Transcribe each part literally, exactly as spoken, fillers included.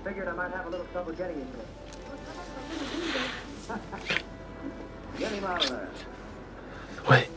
Figured I might have a little trouble getting into it. Get him out of there. Wait.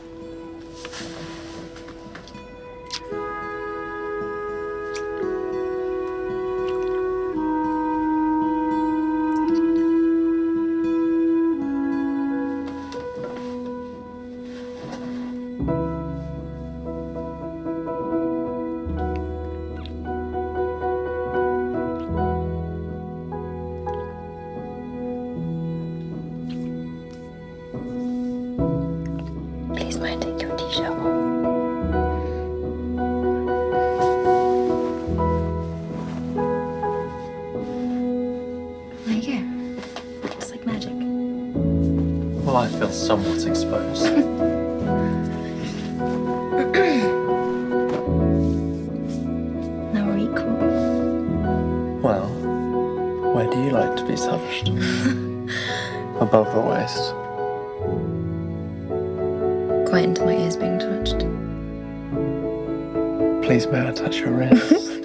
I feel somewhat exposed. Now we're equal. Well, where do you like to be touched? Above the waist? Quite into my ears being touched. Please, may I touch your wrist?